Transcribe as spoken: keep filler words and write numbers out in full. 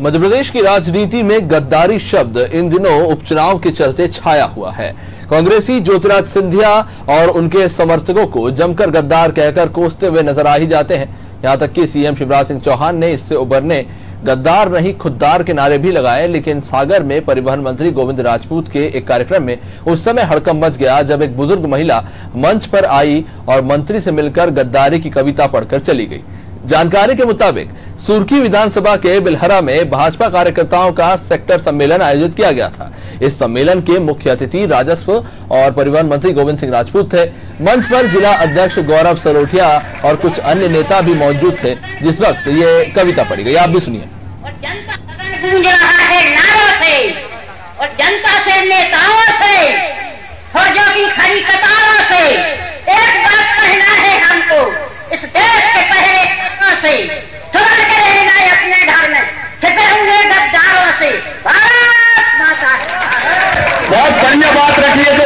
मध्य प्रदेश की राजनीति में गद्दारी शब्द इन दिनों उपचुनाव के चलते छाया हुआ है। कांग्रेसी ज्योतिराज सिंधिया और उनके समर्थकों को जमकर गद्दार कहकर कोसते हुए नजर आ ही जाते हैं। यहां तक कि सीएम शिवराज सिंह चौहान ने इससे उबरने गद्दार नहीं खुददार के नारे भी लगाए, लेकिन सागर में परिवहन मंत्री गोविंद राजपूत के एक कार्यक्रम में उस समय हड़कंप मच गया जब एक बुजुर्ग महिला मंच पर आई और मंत्री से मिलकर गद्दारी की कविता पढ़कर चली गई। जानकारी के मुताबिक सुर्खी विधानसभा के बिलहरा में भाजपा कार्यकर्ताओं का सेक्टर सम्मेलन आयोजित किया गया था। इस सम्मेलन के मुख्य अतिथि राजस्व और परिवहन मंत्री गोविंद सिंह राजपूत थे। मंच पर जिला अध्यक्ष गौरव सरोठिया और कुछ अन्य नेता भी मौजूद थे जिस वक्त ये कविता पढ़ी गई। आप भी सुनिए। और जनता सदन गूंज रहा है नारों से और जनता से, नेताओं से, फौजों की खड़ी कतारों से एक बात कहना है हमको, इस देश के पहले से सुबह के रहना है अपने घर में, छिपे हुए गद्दारों से। भारत माता। बहुत बढ़िया बात रखी है।